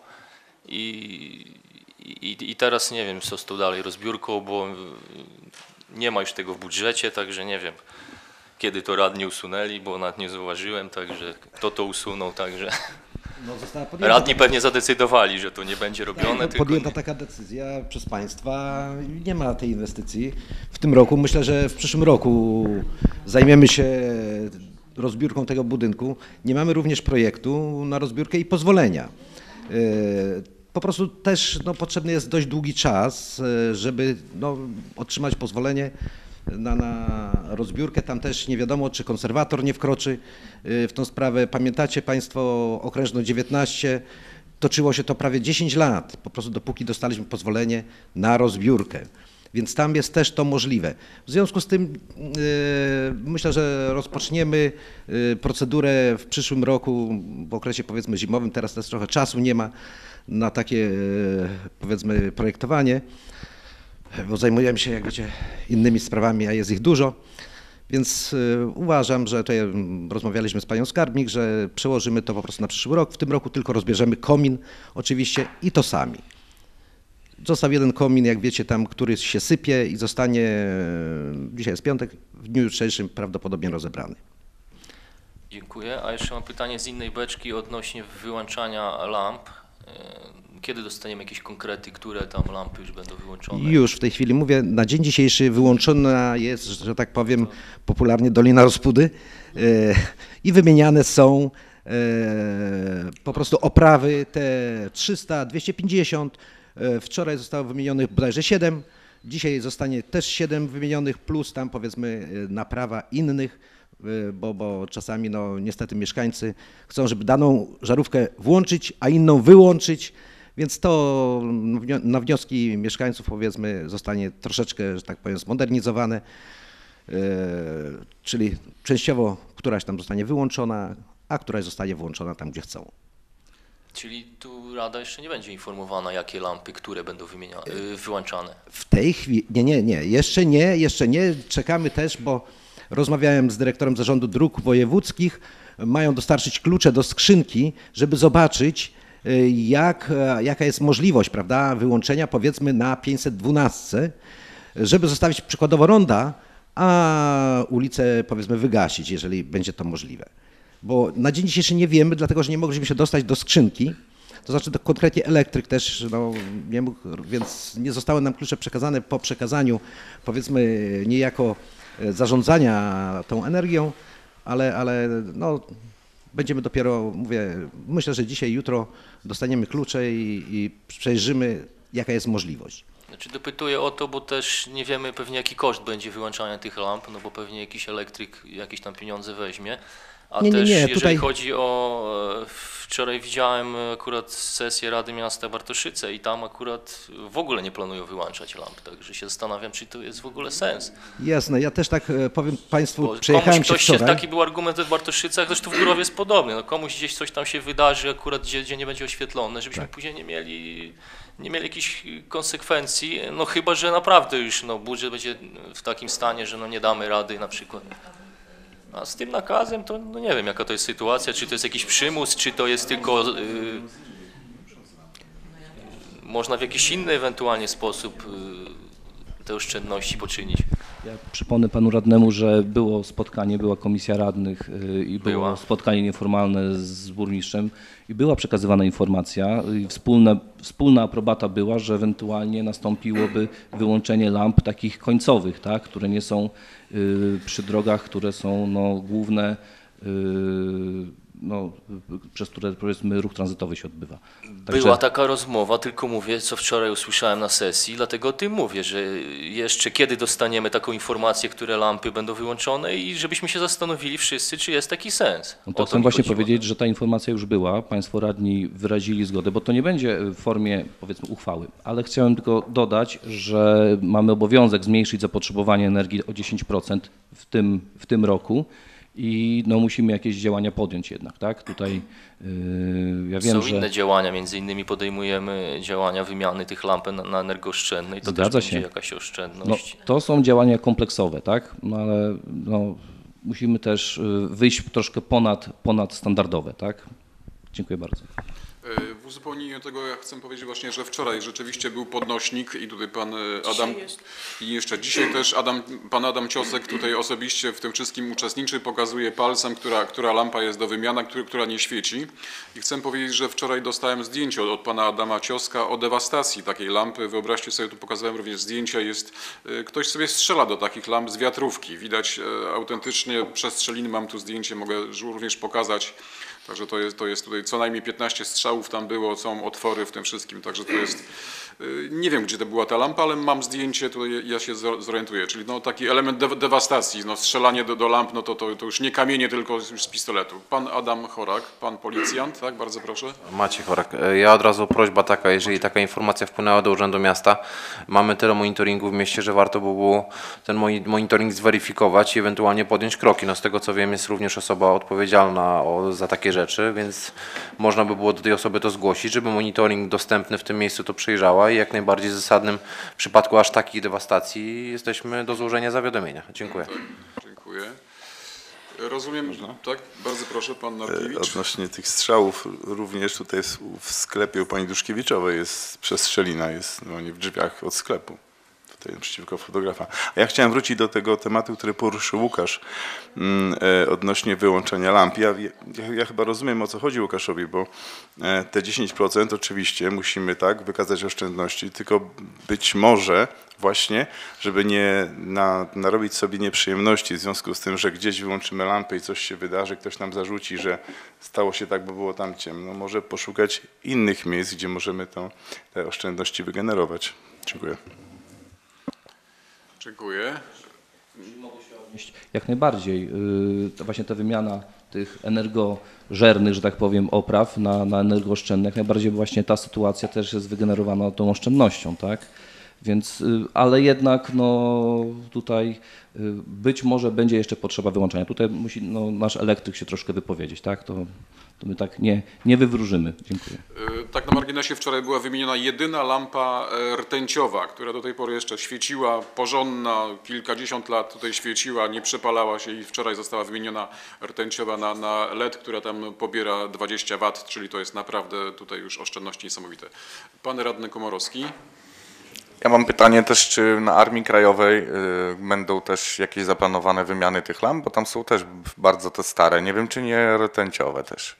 i, i, i teraz nie wiem, co z tą dalej rozbiórką, bo nie ma już tego w budżecie, także nie wiem, kiedy to radni usunęli, bo nawet nie zauważyłem, także kto to usunął, także no, została podjęta radni pewnie zadecydowali, że to nie będzie robione. No, tylko podjęta nie... taka decyzja przez państwa, nie ma tej inwestycji w tym roku. Myślę, że w przyszłym roku zajmiemy się rozbiórką tego budynku. Nie mamy również projektu na rozbiórkę i pozwolenia. Po prostu też no, potrzebny jest dość długi czas, żeby no, otrzymać pozwolenie na, na rozbiórkę. Tam też nie wiadomo, czy konserwator nie wkroczy w tą sprawę. Pamiętacie Państwo okrężną dziewiętnaście? Toczyło się to prawie dziesięć lat, po prostu dopóki dostaliśmy pozwolenie na rozbiórkę. Więc tam jest też to możliwe. W związku z tym yy, myślę, że rozpoczniemy yy, procedurę w przyszłym roku, w okresie powiedzmy zimowym, teraz też trochę czasu nie ma na takie yy, powiedzmy projektowanie, bo zajmujemy się, jak wiecie, innymi sprawami, a jest ich dużo. Więc y, uważam, że tutaj rozmawialiśmy z panią skarbnik, że przełożymy to po prostu na przyszły rok. W tym roku tylko rozbierzemy komin oczywiście i to sami. Został jeden komin, jak wiecie, tam, który się sypie i zostanie, dzisiaj jest piątek, w dniu jutrzejszym prawdopodobnie rozebrany. Dziękuję. A jeszcze mam pytanie z innej beczki odnośnie wyłączania lamp. Kiedy dostaniemy jakieś konkrety, które tam lampy już będą wyłączone? Już w tej chwili mówię, na dzień dzisiejszy wyłączona jest, że tak powiem, popularnie Dolina Rozpudy yy, i wymieniane są yy, po prostu oprawy te trzysta, dwieście pięćdziesiąt. Yy, wczoraj zostało wymienionych bodajże siedem, dzisiaj zostanie też siedem wymienionych, plus tam powiedzmy naprawa innych, yy, bo, bo czasami no niestety mieszkańcy chcą, żeby daną żarówkę włączyć, a inną wyłączyć. Więc to na wnioski mieszkańców powiedzmy zostanie troszeczkę, że tak powiem, zmodernizowane, yy, czyli częściowo któraś tam zostanie wyłączona, a któraś zostanie włączona tam, gdzie chcą. Czyli tu Rada jeszcze nie będzie informowana, jakie lampy, które będą wymienia, yy, wyłączane? W tej chwili, nie, nie, nie, jeszcze nie, jeszcze nie, czekamy też, bo rozmawiałem z dyrektorem Zarządu Dróg Wojewódzkich, mają dostarczyć klucze do skrzynki, żeby zobaczyć, Jak, jaka jest możliwość, prawda, wyłączenia powiedzmy na pięćset dwanaście, żeby zostawić przykładowo ronda, a ulicę powiedzmy wygasić, jeżeli będzie to możliwe. Bo na dzień dzisiejszy nie wiemy, dlatego że nie mogliśmy się dostać do skrzynki, to znaczy to konkretnie elektryk też no, nie mógł, więc nie zostały nam klucze przekazane po przekazaniu powiedzmy niejako zarządzania tą energią, ale, ale no, będziemy dopiero, mówię, myślę, że dzisiaj, jutro dostaniemy klucze i, i przejrzymy, jaka jest możliwość. Znaczy dopytuję o to, bo też nie wiemy pewnie jaki koszt będzie wyłączania tych lamp, no bo pewnie jakiś elektryk jakieś tam pieniądze weźmie. A nie, nie, też nie, jeżeli tutaj... chodzi o, wczoraj widziałem akurat sesję Rady Miasta Bartoszyce i tam akurat w ogóle nie planują wyłączać lamp, także się zastanawiam, czy to jest w ogóle sens. Jasne, ja też tak powiem Państwu, Bo przejechałem się ktoś wczoraj. Taki był argument w Bartoszycach, zresztą w Górowie jest podobny, no komuś gdzieś coś tam się wydarzy akurat, gdzie, gdzie nie będzie oświetlone, żebyśmy tak. później nie mieli, nie mieli jakichś konsekwencji, no chyba, że naprawdę już no, budżet będzie w takim stanie, że no, nie damy rady na przykład. A z tym nakazem to no nie wiem, jaka to jest sytuacja, czy to jest jakiś przymus, czy to jest tylko yy, można w jakiś inny ewentualnie sposób yy, te oszczędności poczynić. Ja przypomnę panu radnemu, że było spotkanie, była komisja radnych yy, i było Była. spotkanie nieformalne z burmistrzem i była przekazywana informacja i wspólna, wspólna aprobata była, że ewentualnie nastąpiłoby wyłączenie lamp takich końcowych, tak, które nie są yy, przy drogach, które są no, główne, yy, no, przez które powiedzmy ruch tranzytowy się odbywa. Także... Była taka rozmowa, tylko mówię, co wczoraj usłyszałem na sesji, dlatego o tym mówię, że jeszcze kiedy dostaniemy taką informację, które lampy będą wyłączone i żebyśmy się zastanowili wszyscy, czy jest taki sens. No to chcę właśnie powiedzieć, że ta informacja już była, państwo radni wyrazili zgodę, bo to nie będzie w formie powiedzmy uchwały, ale chciałem tylko dodać, że mamy obowiązek zmniejszyć zapotrzebowanie energii o dziesięć procent w tym, w tym roku i no, musimy jakieś działania podjąć jednak, tak? Tutaj yy, ja wiem, Są że... inne działania, między innymi podejmujemy działania wymiany tych lamp na, na energooszczędne i to Zgadza też się. będzie jakaś oszczędność. No, to są działania kompleksowe, tak? No, ale no, musimy też y, wyjść troszkę ponad, ponad standardowe, tak? Dziękuję bardzo. W uzupełnieniu tego ja chcę powiedzieć właśnie, że wczoraj rzeczywiście był podnośnik i tutaj pan Adam i jeszcze dzisiaj też Adam, pan Adam Ciosek tutaj osobiście w tym wszystkim uczestniczy, pokazuje palcem, która, która lampa jest do wymiany, która, która nie świeci. I chcę powiedzieć, że wczoraj dostałem zdjęcie od, od pana Adama Cioska o dewastacji takiej lampy. Wyobraźcie sobie, tu pokazałem również zdjęcia, jest, ktoś sobie strzela do takich lamp z wiatrówki. Widać autentycznie przestrzeliny, mam tu zdjęcie, mogę również pokazać. Także to jest, to jest tutaj co najmniej piętnaście strzałów tam było, są otwory w tym wszystkim, także to jest, nie wiem gdzie to była ta lampa, ale mam zdjęcie, tutaj ja się zorientuję, czyli no taki element de dewastacji, no strzelanie do, do lamp, no to, to, to już nie kamienie, tylko już z pistoletu. Pan Adam Chorak, pan policjant, tak, bardzo proszę. Maciej Chorak, ja od razu prośba taka, jeżeli taka informacja wpłynęła do Urzędu Miasta, mamy tyle monitoringu w mieście, że warto by było ten monitoring zweryfikować i ewentualnie podjąć kroki. No z tego co wiem jest również osoba odpowiedzialna o, za takie rzeczy, więc można by było do tej osoby to zgłosić, żeby monitoring dostępny w tym miejscu to przejrzała i jak najbardziej zasadnym w przypadku aż takiej dewastacji jesteśmy do złożenia zawiadomienia. Dziękuję. Tak, dziękuję. Rozumiem, tak? Bardzo proszę, pan Narkiewicz. Odnośnie tych strzałów, również tutaj w sklepie u pani Duszkiewiczowej jest przestrzelina, jest no, nie w drzwiach od sklepu. Tutaj przeciwko fotografa. A ja chciałem wrócić do tego tematu, który poruszył Łukasz mm, e, odnośnie wyłączenia lamp. Ja, ja, ja chyba rozumiem, o co chodzi Łukaszowi, bo e, te dziesięć procent oczywiście musimy tak wykazać oszczędności, tylko być może właśnie, żeby nie na, narobić sobie nieprzyjemności w związku z tym, że gdzieś wyłączymy lampę i coś się wydarzy, ktoś nam zarzuci, że stało się tak, bo było tam ciemno. Może poszukać innych miejsc, gdzie możemy to, te oszczędności wygenerować. Dziękuję. Dziękuję. Jak najbardziej. To właśnie ta wymiana tych energożernych, że tak powiem, opraw na, na energooszczędne, jak najbardziej właśnie ta sytuacja też jest wygenerowana tą oszczędnością, tak? Więc, ale jednak no, tutaj być może będzie jeszcze potrzeba wyłączenia. Tutaj musi no, nasz elektryk się troszkę wypowiedzieć, tak? To, to my tak nie, nie wywróżymy. Dziękuję. Tak na marginesie wczoraj była wymieniona jedyna lampa rtęciowa, która do tej pory jeszcze świeciła, porządna, kilkadziesiąt lat tutaj świeciła, nie przepalała się i wczoraj została wymieniona rtęciowa na, na L E D, która tam pobiera dwadzieścia watów, czyli to jest naprawdę tutaj już oszczędności niesamowite. Pan radny Komorowski. Ja mam pytanie też, czy na Armii Krajowej y, będą też jakieś zaplanowane wymiany tych lamp, bo tam są też bardzo te stare. Nie wiem, czy nie rtęciowe też.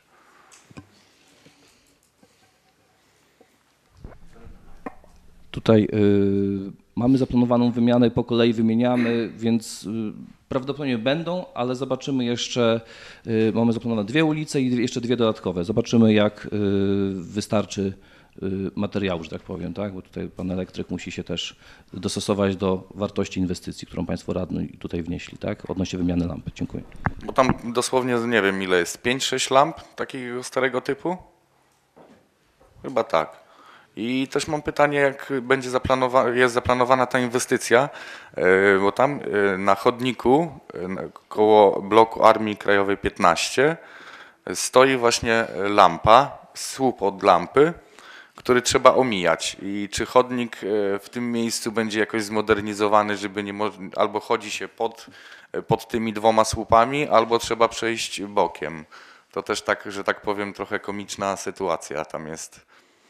Tutaj y, mamy zaplanowaną wymianę, po kolei wymieniamy, więc y, prawdopodobnie będą, ale zobaczymy jeszcze, y, mamy zaplanowane dwie ulice i jeszcze dwie dodatkowe. Zobaczymy jak y, wystarczy materiału, że tak powiem, tak? Bo tutaj pan elektryk musi się też dostosować do wartości inwestycji, którą państwo radni tutaj wnieśli, tak? Odnośnie wymiany lampy. Dziękuję. Bo tam dosłownie nie wiem ile jest, pięć sześć lamp takiego starego typu? Chyba tak. I też mam pytanie, jak będzie zaplanowana, jest zaplanowana ta inwestycja, bo tam na chodniku koło bloku Armii Krajowej piętnaście stoi właśnie lampa, słup od lampy, który trzeba omijać. I czy chodnik w tym miejscu będzie jakoś zmodernizowany, żeby nie można, albo chodzi się pod, pod tymi dwoma słupami, albo trzeba przejść bokiem. To też tak, że tak powiem, trochę komiczna sytuacja tam jest.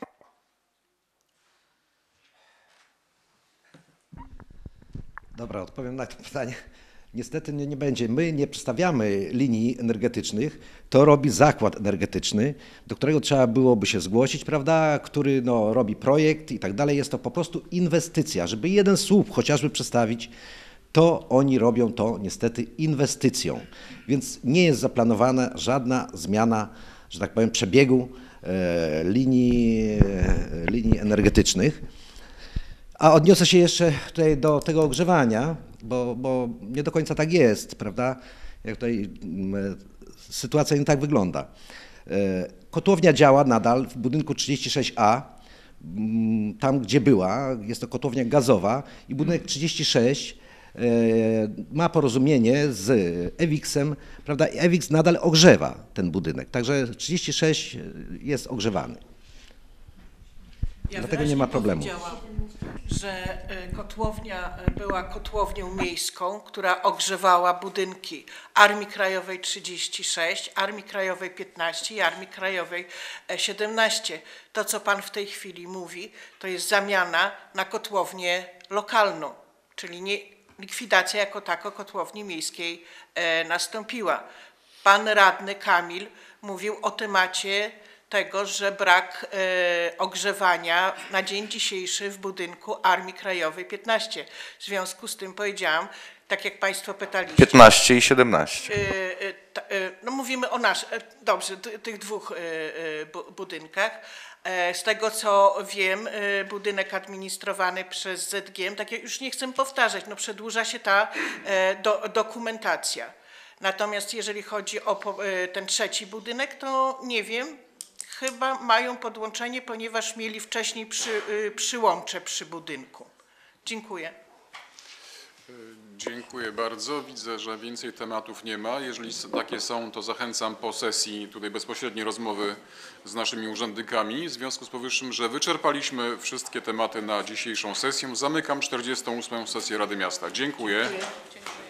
Dobra, odpowiem na to pytanie. Niestety nie, nie będzie. My nie przedstawiamy linii energetycznych, to robi zakład energetyczny, do którego trzeba byłoby się zgłosić, prawda, który no, robi projekt i tak dalej. Jest to po prostu inwestycja, żeby jeden słup chociażby przedstawić, to oni robią to niestety inwestycją. Więc nie jest zaplanowana żadna zmiana, że tak powiem, przebiegu e, linii, e, linii energetycznych. A odniosę się jeszcze tutaj do tego ogrzewania, bo, bo nie do końca tak jest, prawda? Jak tutaj sytuacja nie tak wygląda. Kotłownia działa nadal w budynku trzydzieści sześć A, tam gdzie była, jest to kotłownia gazowa i budynek trzydzieści sześć ma porozumienie z Ewiksem, prawda? Ewiks nadal ogrzewa ten budynek, także trzydzieści sześć jest ogrzewany. Ja Dlatego nie ma problemu. powiedziałam, że y, kotłownia y, była kotłownią miejską, która ogrzewała budynki Armii Krajowej trzydzieści sześć, Armii Krajowej piętnaście i Armii Krajowej e, siedemnaście. To, co pan w tej chwili mówi, to jest zamiana na kotłownię lokalną, czyli nie, likwidacja jako tako kotłowni miejskiej e, nastąpiła. Pan radny Kamil mówił o temacie tego, że brak e, ogrzewania na dzień dzisiejszy w budynku Armii Krajowej piętnaście. W związku z tym powiedziałam, tak jak państwo pytaliście. piętnaście i siedemnaście. E, e, ta, e, no mówimy o nasz, e, dobrze, ty, tych dwóch e, e, bu, budynkach. E, z tego co wiem, e, budynek administrowany przez Z G M, tak jak już nie chcę powtarzać, no przedłuża się ta e, do, dokumentacja. Natomiast jeżeli chodzi o po, e, ten trzeci budynek, to nie wiem, chyba mają podłączenie, ponieważ mieli wcześniej przy, y, przyłącze przy budynku. Dziękuję. Dziękuję bardzo. Widzę, że więcej tematów nie ma. Jeżeli takie są, to zachęcam po sesji tutaj bezpośredniej rozmowy z naszymi urzędnikami. W związku z powyższym, że wyczerpaliśmy wszystkie tematy na dzisiejszą sesję, zamykam czterdziestą ósmą sesję Rady Miasta. Dziękuję. Dziękuję.